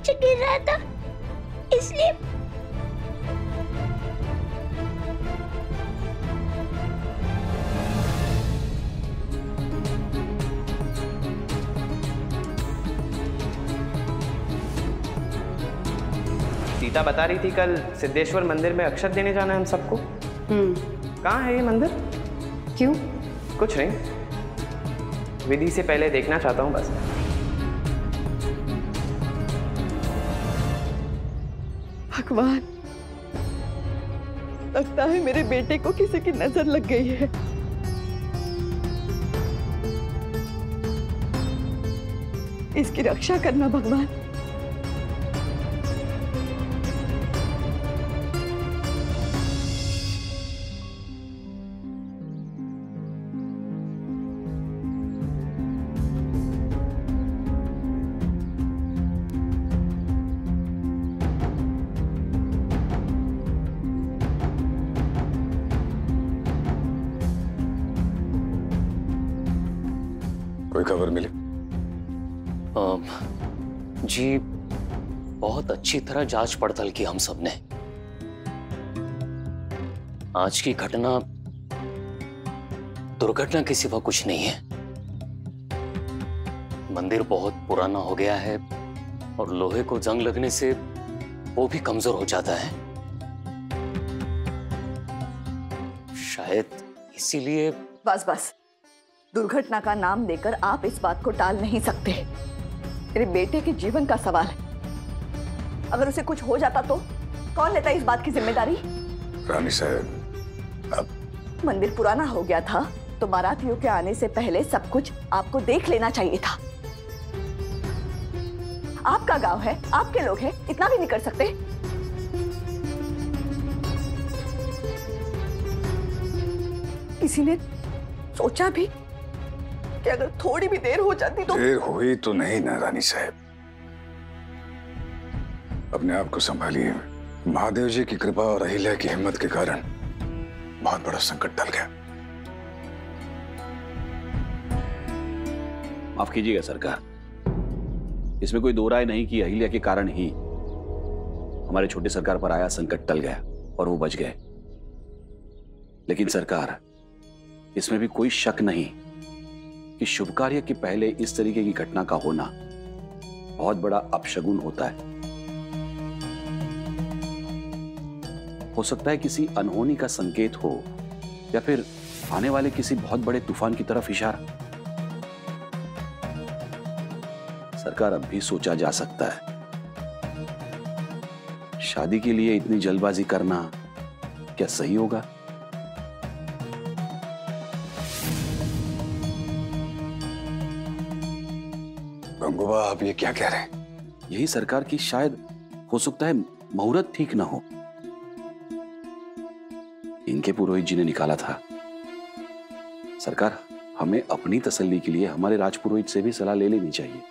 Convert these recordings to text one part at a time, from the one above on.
नीचे गिर रहा था, इसलिए। सीता बता रही थी कल सिद्धेश्वर मंदिर में अक्षत देने जाना है हम सबको। कहाँ है ये मंदिर? क्यों? कुछ नहीं, विधि से पहले देखना चाहता हूँ बस। भगवान, लगता है मेरे बेटे को किसी की नजर लग गई है। इसकी रक्षा करना भगवान। कोई खबर मिली? जी, बहुत अच्छी तरह जांच पड़ताल की हम सब ने। आज की घटना दुर्घटना के सिवा कुछ नहीं है। मंदिर बहुत पुराना हो गया है और लोहे को जंग लगने से वो भी कमजोर हो जाता है। शायद इसीलिए। बस बस, दुर्घटना का नाम लेकर आप इस बात को टाल नहीं सकते। मेरे बेटे के जीवन का सवाल है। अगर उसे कुछ हो जाता तो कौन लेता इस बात की जिम्मेदारी? रानी साहब, अब मंदिर पुराना हो गया था तो मराठियों के आने से पहले सब कुछ आपको देख लेना चाहिए था। आपका गांव है, आपके लोग हैं, इतना भी नहीं कर सकते? किसी ने सोचा भी कि अगर थोड़ी भी देर हो जाती तो? देर हुई तो नहीं ना रानी साहब, अपने आप को संभालिए। महादेव जी की कृपा और अहिल्या की हिम्मत के कारण बहुत बड़ा संकट टल गया। माफ कीजिएगा सरकार, इसमें कोई दो राय नहीं कि अहिल्या के कारण ही हमारे छोटे सरकार पर आया संकट टल गया और वो बच गए। लेकिन सरकार, इसमें भी कोई शक नहीं कि शुभ कार्य के पहले इस तरीके की घटना का होना बहुत बड़ा अपशगुन होता है। हो सकता है किसी अनहोनी का संकेत हो या फिर आने वाले किसी बहुत बड़े तूफान की तरफ इशारा। सरकार, अब भी सोचा जा सकता है। शादी के लिए इतनी जल्दबाजी करना क्या सही होगा? गंगूबा, आप ये क्या कह रहे हैं? यही सरकार की शायद हो सकता है मुहूर्त ठीक ना हो। इनके पुरोहित जी ने निकाला था। सरकार, हमें अपनी तसल्ली के लिए हमारे राजपुरोहित से भी सलाह ले लेनी चाहिए।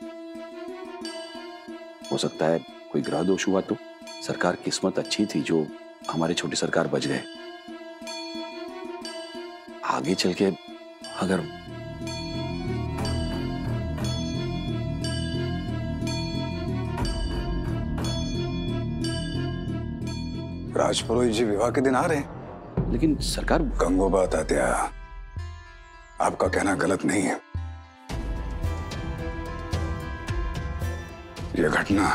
हो सकता है कोई ग्रह दोष हुआ तो। सरकार, किस्मत अच्छी थी जो हमारे छोटे सरकार बच गए। आगे चल के अगर राजपुरोहित जी विवाह के दिन आ रहे हैं। लेकिन सरकार। गंगूबा तात्या, आपका कहना गलत नहीं है। यह घटना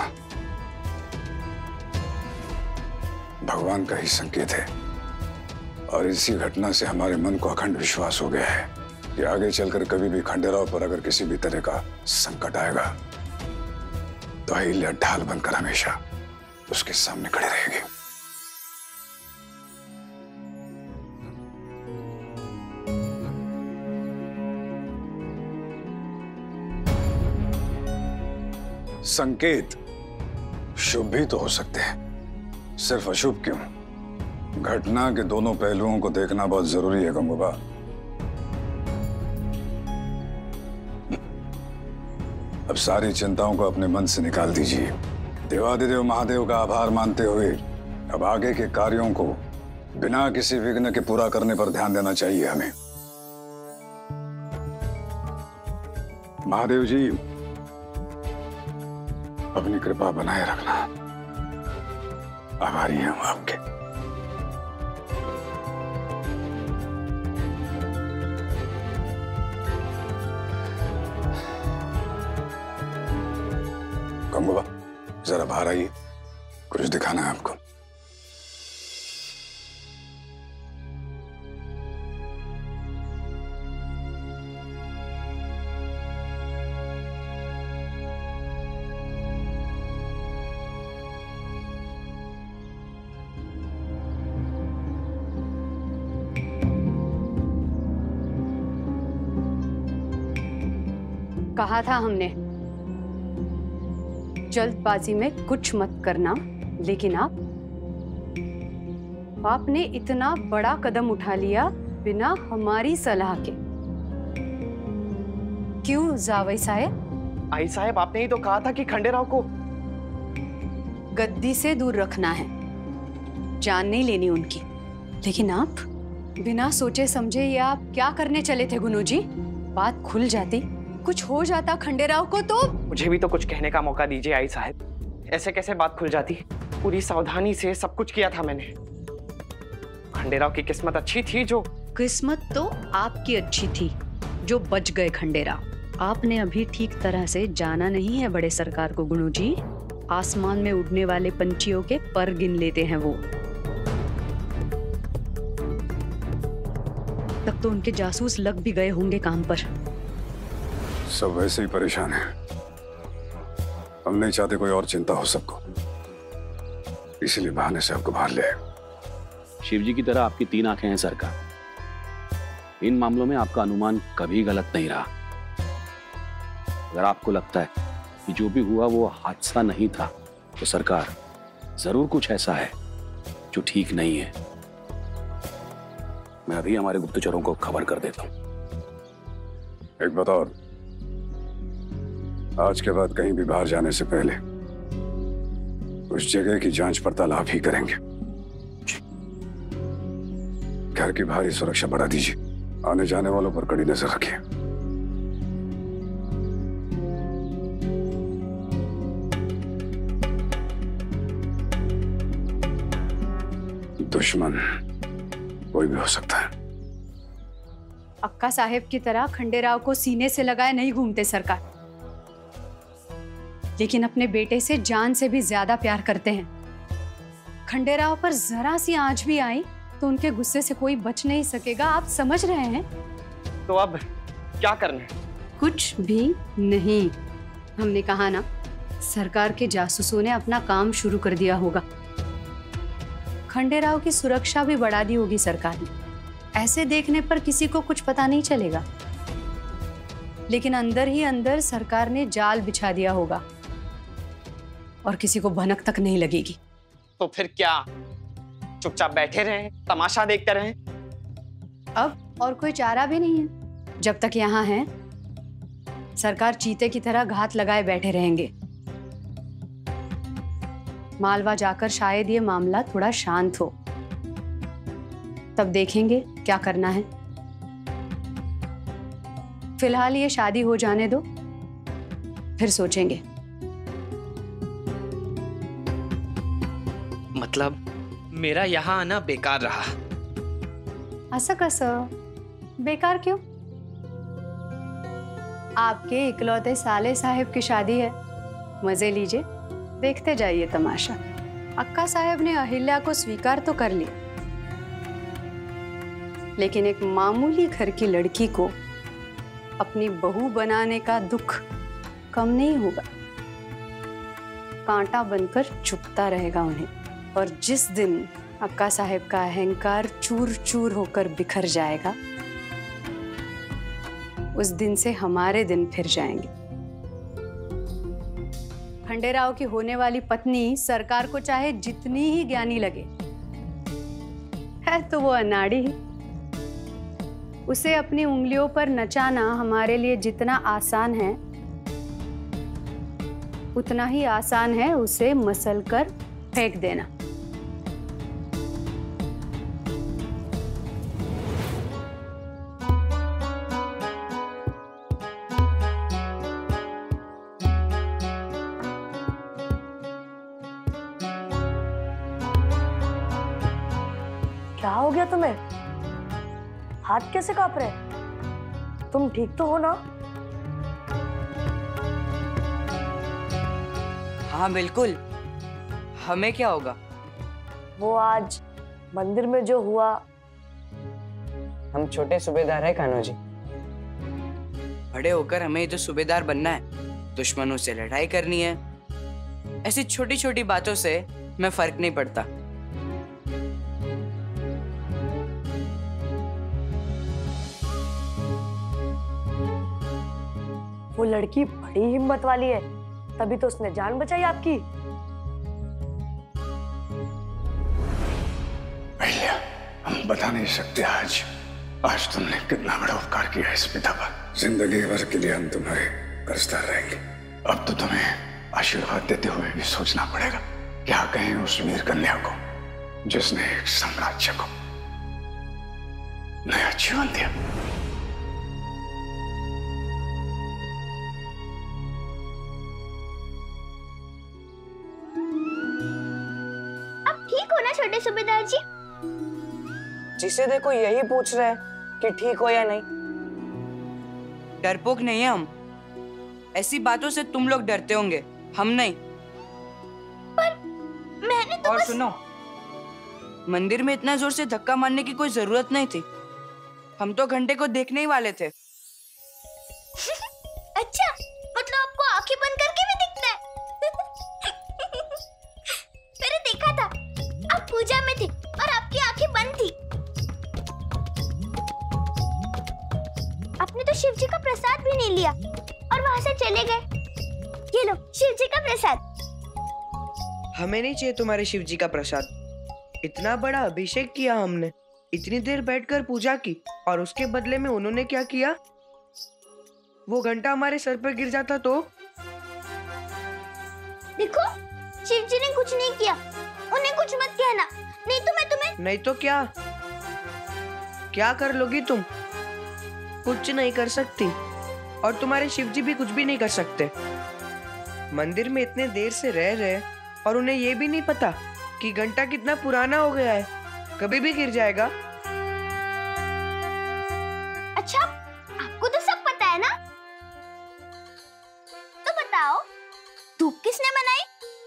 भगवान का ही संकेत है और इसी घटना से हमारे मन को अखंड विश्वास हो गया है कि आगे चलकर कभी भी खंडेराव पर अगर किसी भी तरह का संकट आएगा तो अहिल्या ढाल बनकर हमेशा उसके सामने खड़े रहेगी। संकेत शुभ भी तो हो सकते हैं, सिर्फ अशुभ क्यों? घटना के दोनों पहलुओं को देखना बहुत जरूरी है गंगूबा। अब सारी चिंताओं को अपने मन से निकाल दीजिए। देवाधिदेव महादेव का आभार मानते हुए अब आगे के कार्यों को बिना किसी विघ्न के पूरा करने पर ध्यान देना चाहिए हमें। महादेव जी, अपनी कृपा बनाए रखना। आभारी हैं हम आपके। कमबा, जरा बाहर आइए, कुछ दिखाना है आपको। कहा था हमने जल्दबाजी में कुछ मत करना, लेकिन आपने इतना बड़ा कदम उठा लिया बिना हमारी सलाह के। क्यों जावई साहब? आई साहब, आपने ही तो कहा था कि खंडेराव को गद्दी से दूर रखना है, जान नहीं लेनी उनकी। लेकिन आप बिना सोचे समझे ये आप क्या करने चले थे गुनू जी? बात खुल जाती, कुछ हो जाता खंडेराव को तो। मुझे भी तो कुछ कहने का मौका दीजिए आई साहब। ऐसे कैसे बात खुल जाती? पूरी सावधानी से सब कुछ किया था मैंने। खंडेराव की किस्मत अच्छी थी जो। किस्मत तो आपकी अच्छी थी जो बच गए खंडेराव। आपने अभी ठीक तरह से जाना नहीं है बड़े सरकार को गुनू जी। आसमान में उड़ने वाले पंछियों के पर गिन लेते हैं वो। तब तो उनके जासूस लग भी गए होंगे काम पर। सब वैसे ही परेशान है। हम नहीं चाहते कोई और चिंता हो सबको, इसीलिए बहाने से आपको बाहर ले आए। शिव जी की तरह आपकी 3 आंखें हैं सरकार। इन मामलों में आपका अनुमान कभी गलत नहीं रहा। अगर आपको लगता है कि जो भी हुआ वो हादसा नहीं था, तो सरकार जरूर कुछ ऐसा है जो ठीक नहीं है। मैं अभी हमारे गुप्तचरों को खबर कर देता हूं। एक बात और, आज के बाद कहीं भी बाहर जाने से पहले उस जगह की जांच पड़ताल आप ही करेंगे। घर की भारी सुरक्षा बढ़ा दीजिए। आने जाने वालों पर कड़ी नजर रखिए। दुश्मन कोई भी हो सकता है। अक्का साहेब की तरह खंडेराव को सीने से लगाए नहीं घूमते सरकार, लेकिन अपने बेटे से जान से भी ज्यादा प्यार करते हैं। खंडेराव पर जरा सी आंच भी आई तो उनके गुस्से से कोई बच नहीं सकेगा। आप समझ रहे हैं? तो अब क्या करना है? कुछ भी नहीं। हमने कहा ना, सरकार के जासूसों ने अपना काम शुरू कर दिया होगा। खंडेराव की सुरक्षा भी बढ़ा दी होगी सरकार ने। ऐसे देखने पर किसी को कुछ पता नहीं चलेगा, लेकिन अंदर ही अंदर सरकार ने जाल बिछा दिया होगा और किसी को भनक तक नहीं लगेगी। तो फिर क्या, चुपचाप बैठे रहें, तमाशा देखते रहें? अब और कोई चारा भी नहीं है। जब तक यहाँ हैं, सरकार चीते की तरह घात लगाए बैठे रहेंगे। मालवा जाकर शायद ये मामला थोड़ा शांत हो, तब देखेंगे क्या करना है। फिलहाल ये शादी हो जाने दो, फिर सोचेंगे। मतलब मेरा यहाँ आना बेकार रहा? असं कसं? बेकार क्यों? आपके इकलौते साले साहेब की शादी है, मजे लीजिए, देखते जाइए तमाशा। अक्का साहेब ने अहिल्या को स्वीकार तो कर लिया, लेकिन एक मामूली घर की लड़की को अपनी बहू बनाने का दुख कम नहीं होगा। कांटा बनकर चुभता रहेगा उन्हें। और जिस दिन अक्का साहेब का अहंकार चूर चूर होकर बिखर जाएगा, उस दिन से हमारे दिन फिर जाएंगे। खंडेराव की होने वाली पत्नी सरकार को चाहे जितनी ही ज्ञानी लगे, है तो वो अनाड़ी ही। उसे अपनी उंगलियों पर नचाना हमारे लिए जितना आसान है, उतना ही आसान है उसे मसल कर फेंक देना। क्या हो गया तुम्हें? हाथ कैसे कांप रहे? तुम ठीक तो हो ना? हाँ बिल्कुल। हमें क्या होगा? वो आज मंदिर में जो हुआ। हम छोटे सूबेदार हैं कान्हा जी। बड़े होकर हमें तो सूबेदार बनना है, दुश्मनों से लड़ाई करनी है। ऐसी छोटी छोटी बातों से मैं फर्क नहीं पड़ता। वो लड़की बड़ी हिम्मत वाली है, तभी तो उसने जान बचाई आपकी। अहिल्या, हम बता नहीं सकते आज तुमने कितना बड़ा उपकार किया इस पिता पर। जिंदगी भर के लिए हम तुम्हारे कर्जदार रहेंगे। अब तो तुम्हें आशीर्वाद देते हुए भी सोचना पड़ेगा क्या कहें उस वीर कन्या को जिसने एक साम्राज्य को नया जीवन दिया। आप ठीक हो ना छोटे सूबेदार जी? जिसे देखो यही पूछ रहे हैं कि ठीक हो या नहीं। डरपोक नहीं है हम। ऐसी बातों से तुम लोग डरते होंगे, हम नहीं। पर मैंने तो और सुनो, मंदिर में इतना जोर से धक्का मारने की कोई जरूरत नहीं थी। हम तो घंटे को देखने ही वाले थे। अच्छा, मतलब आपको आंखें बंद करके भी दिखता है? मैंने देखा था, आप पूजा में थे और आपकी आंखें बंद थी। आपने तो शिव जी का प्रसाद भी नहीं लिया और वहां से चले गए। ये लो शिव जी का प्रसाद। हमें नहीं चाहिए तुम्हारे शिव जी का प्रसाद। इतना बड़ा अभिषेक किया हमने, इतनी देर बैठकर पूजा की, और उसके बदले में उन्होंने क्या किया? वो घंटा हमारे सर पर गिर जाता तो? देखो, शिव जी ने कुछ नहीं किया। उन्हें कुछ मत कहना, नहीं तो मैं तुम्हें। नहीं तो क्या? क्या कर लोगी तुम? कुछ नहीं कर सकती, और तुम्हारे शिव जी भी कुछ भी नहीं कर सकते। मंदिर में इतने देर से रह रहे और उन्हें ये भी नहीं पता कि घंटा कितना पुराना हो गया है, कभी भी गिर जाएगा। अच्छा, आपको तो सब पता है ना? तो बताओ, धूप किसने बनाई?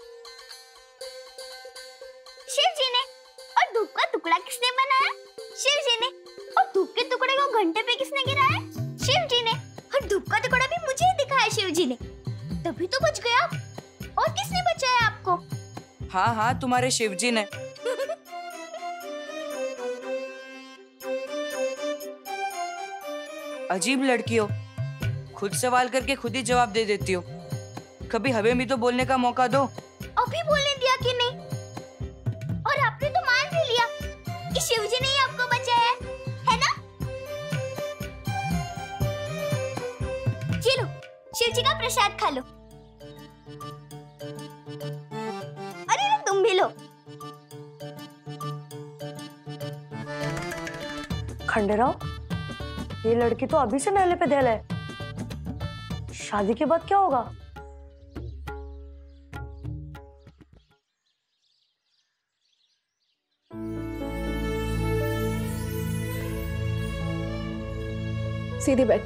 शिव जी ने। और धूप का टुकड़ा किसने बनाया? शिव जी ने। और धूप के टुकड़े को घंटे पे किसने गिराया? शिव जी ने। और धूप का टुकड़ा भी मुझे ही दिखाया शिव जी ने, तभी तो बच गया। और किसने बचाया आपको? हाँ हाँ, तुम्हारे शिव जी ने। अजीब लड़की हो, खुद सवाल करके खुद ही जवाब दे देती हो। कभी हमें भी तो बोलने का मौका दो। अभी बोलने दिया कि नहीं? और आपने तो मान भी लिया कि शिव जी ने ही आपको बचाया है ना? चलो, शिव जी का प्रसाद खा लो। अरे तुम भी लो। खंडेराव, ये लड़की तो अभी से मेले पे धैल है। शादी के बाद क्या होगा? सीधी बैठ।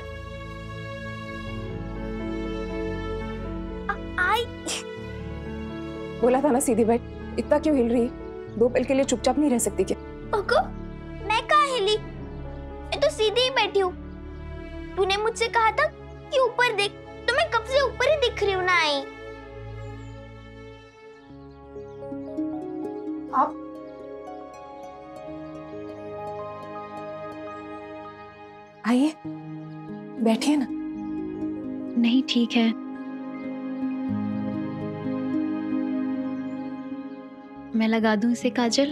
आई बोला था ना सीधी बैठ। इतना क्यों हिल रही? 2 पल के लिए चुपचाप नहीं रह सकती क्या? ओको, मैं कहाँ हिली? मैं तो सीधी ही बैठी हूँ। तूने मुझसे कहा था कि ऊपर देख, तो मैं कब से ऊपर ही दिख रही हूँ ना। आई आप आइए, बैठिए ना। नहीं, ठीक है। मैं लगा दूं इसे काजल?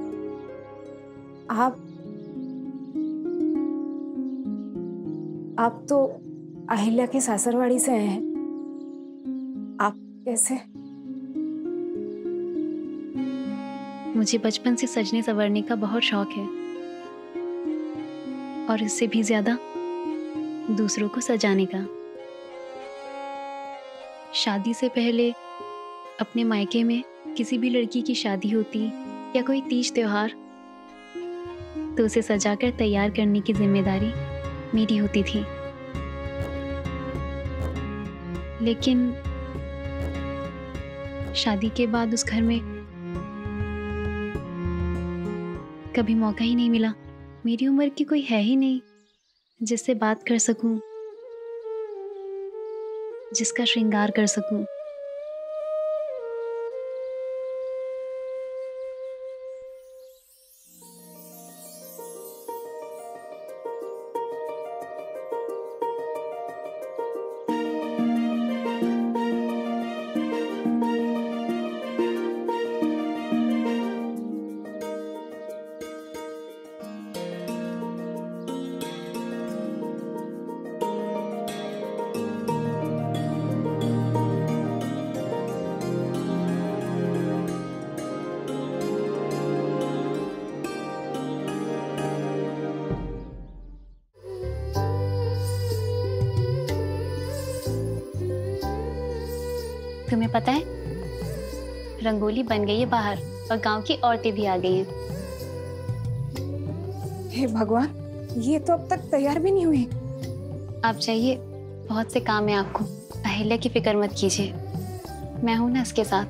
आप तो अहिल्या की सासरवाड़ी से आए हैं। आप कैसे? मुझे बचपन से सजने संवरने का बहुत शौक है, और इससे भी ज्यादा दूसरों को सजाने का। शादी से पहले अपने मायके में किसी भी लड़की की शादी होती या कोई तीज त्योहार, तो उसे सजाकर तैयार करने की जिम्मेदारी मेरी होती थी। लेकिन शादी के बाद उस घर में कभी मौका ही नहीं मिला। मेरी उम्र की कोई है ही नहीं जिससे बात कर सकूं, जिसका श्रृंगार कर सकूं। तुम्हें पता है, रंगोली बन गई है बाहर और गांव की औरतें भी आ गई हैं। हे भगवान, ये तो अब तक तैयार भी नहीं हुई। आप जाइए, बहुत से काम है आपको। अहिल्या की फिक्र मत कीजिए, मैं हूं ना इसके साथ।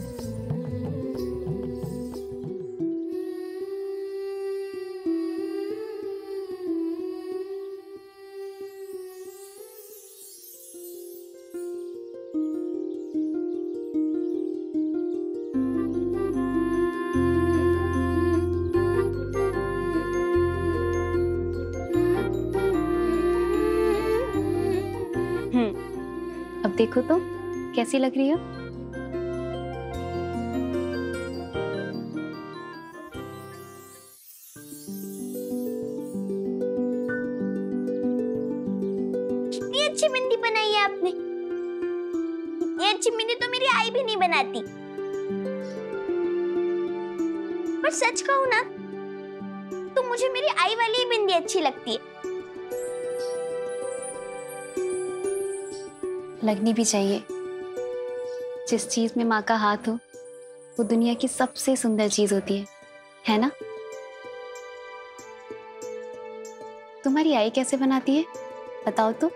अब देखो तो कैसी लग रही हो। इतनी अच्छी बिंदी बनाई है आपने। इतनी अच्छी बिंदी तो मेरी आई भी नहीं बनाती। पर सच कहूं ना तो मुझे मेरी आई वाली ही बिंदी अच्छी लगती है। लगनी भी चाहिए। जिस चीज में माँ का हाथ हो वो दुनिया की सबसे सुंदर चीज होती है ना? तुम्हारी आई कैसे बनाती है बताओ तो।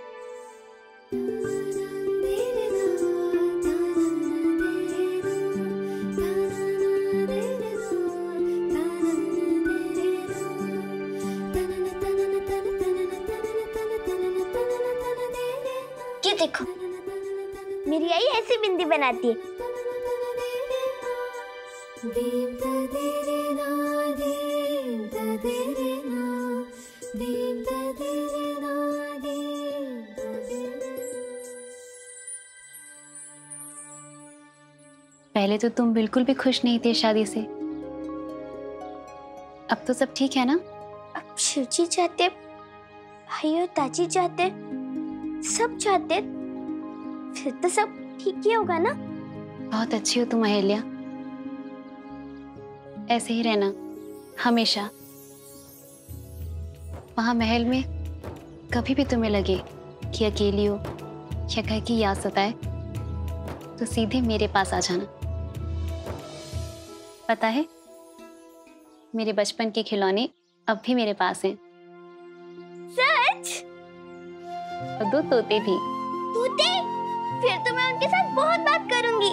देखो मेरी आई ऐसी बिंदी बनाती है। पहले तो तुम बिल्कुल भी खुश नहीं थे शादी से, अब तो सब ठीक है ना? अब शिवजी चाहते, भाई और ताजी चाहते, सब चाहते, फिर तो सब ठीक ही होगा ना। बहुत अच्छी हो तुम अहिल्या, ऐसे ही रहना हमेशा। वहां महल में कभी भी तुम्हें लगे कि अकेली हो या घर की याद सताए तो सीधे मेरे पास आ जाना। पता है मेरे बचपन के खिलौने अब भी मेरे पास हैं। सच? और 2 तोते भी। तोते? फिर तो मैं उनके साथ बहुत बात करूंगी।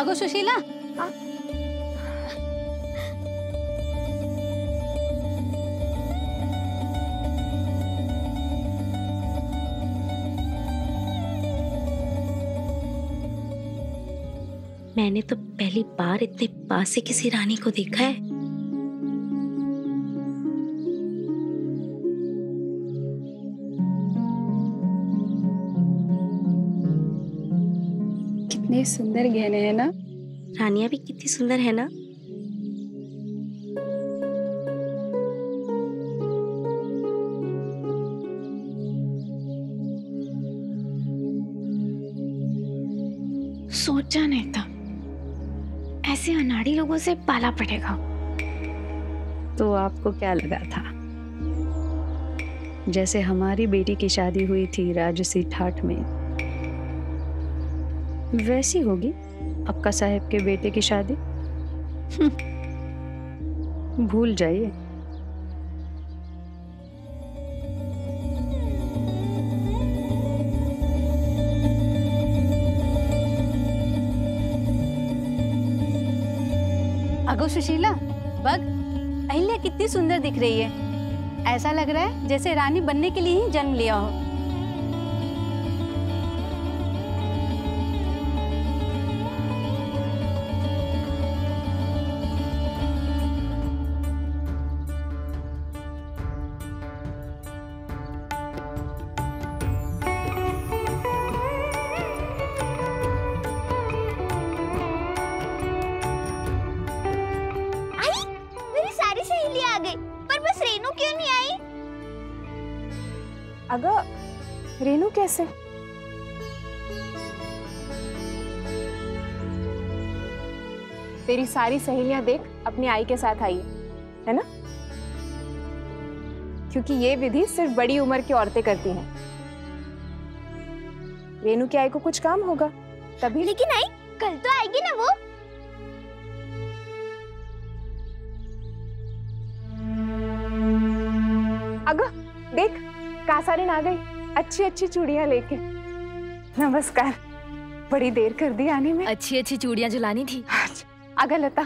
अगो सुशीला, मैंने तो पहली बार इतने पास से किसी रानी को देखा है। कितने सुंदर गहने हैं ना। रानियां भी कितनी सुंदर है ना। सोचा नहीं था ऐसे अनाड़ी लोगों से पाला पड़ेगा। तो आपको क्या लगा था जैसे हमारी बेटी की शादी हुई थी राजसी ठाठ में, वैसी होगी अक्का साहब के बेटे की शादी? भूल जाइए। अगो सुशीला, बग अहिल्या कितनी सुंदर दिख रही है। ऐसा लग रहा है जैसे रानी बनने के लिए ही जन्म लिया हो। अगर रेनू कैसे? तेरी सारी सहेलियां देख अपनी आई के साथ आई है ना, क्योंकि ये विधि सिर्फ बड़ी उम्र की औरतें करती हैं। रेनू की आई को कुछ काम होगा तभी। लेकिन आई कल तो आएगी ना वो। अगर देख कासारिन आ गई अच्छी अच्छी चूड़ियां लेके। नमस्कार, बड़ी देर कर दी आने में। अच्छी अच्छी चूड़ियां जो लानी थी। आगा लता।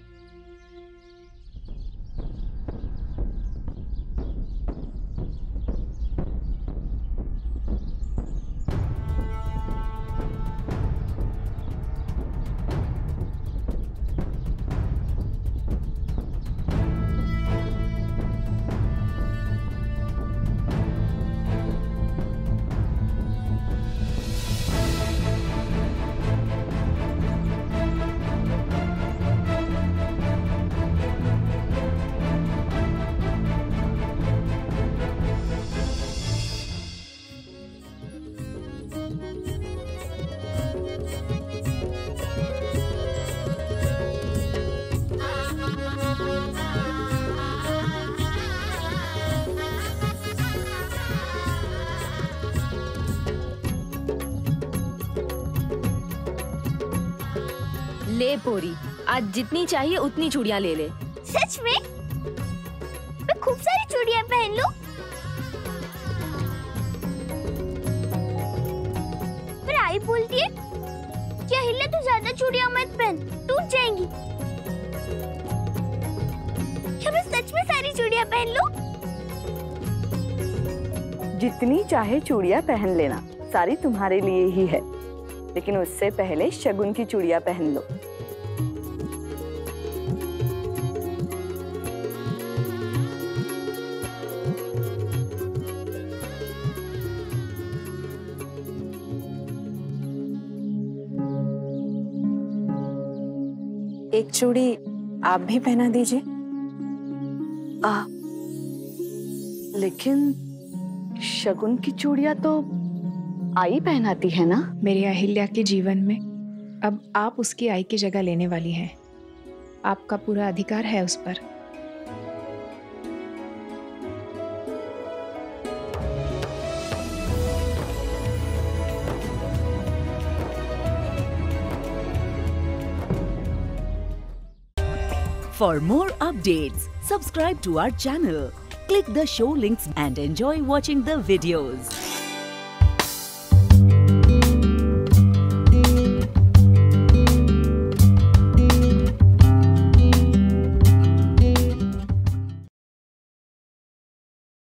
ले पोरी, आज जितनी चाहिए उतनी चूड़ियां ले ले। सच में? मैं खूब सारी चूड़ियां पहन लूं? पर आई बोलती है कि अहिल्या तू ज्यादा चूड़ियां मत पहन, टूट जाएंगी। क्या मैं सच में सारी चूड़ियां पहन लूं? जितनी चाहे चूड़ियां पहन लेना, सारी तुम्हारे लिए ही है, लेकिन उससे पहले शगुन की चूड़ियां पहन लो। एक चूड़ी आप भी पहना दीजिए। लेकिन शगुन की चूड़ियां तो आई पहनाती है ना। मेरी अहिल्या के जीवन में अब आप उसकी आई की जगह लेने वाली हैं। आपका पूरा अधिकार है उस पर। For more updates, subscribe to our channel, click the show links and enjoy watching the videos.